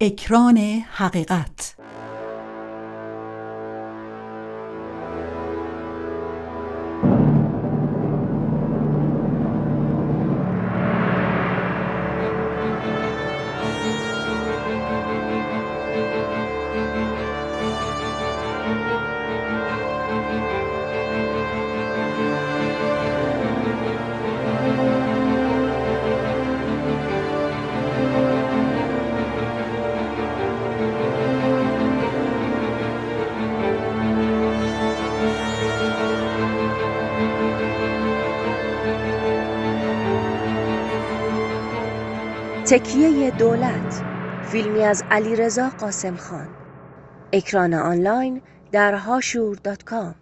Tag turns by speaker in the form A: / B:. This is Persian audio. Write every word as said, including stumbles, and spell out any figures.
A: اکران حقیقت.
B: تکیه دولت، فیلمی از علیرضا قاسمخان. اکران آنلاین در هاشور دات کام.